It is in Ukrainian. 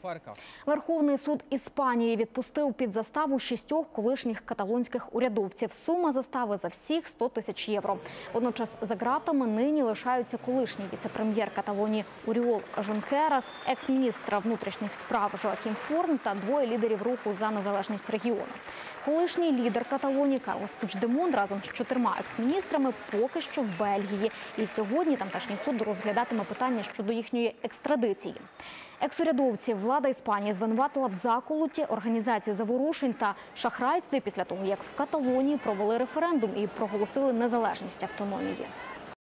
Верховний суд Іспанії відпустив під заставу 6 колишніх каталонських урядовців. Сума застави за всіх 100 тисяч євро. Водночас за ґратами нині лишаються колишній віце-прем'єр Каталонії Оріол Жонкерас, екс-міністр внутрішніх справ Жоакім Форн та 2 лідерів руху за незалежність регіону. Колишній лідер Каталонії Карлес Пучдемон разом з 4 екс-міністрами поки що в Бельгії. І сьогодні тамтешній суд розглядатиме питання щодо їхньої екстрадиції. Екс-урядовців влада Іспанії звинуватила в заколоті, організації заворушень та шахрайстві після того, як в Каталонії провели референдум і проголосили незалежність автономії.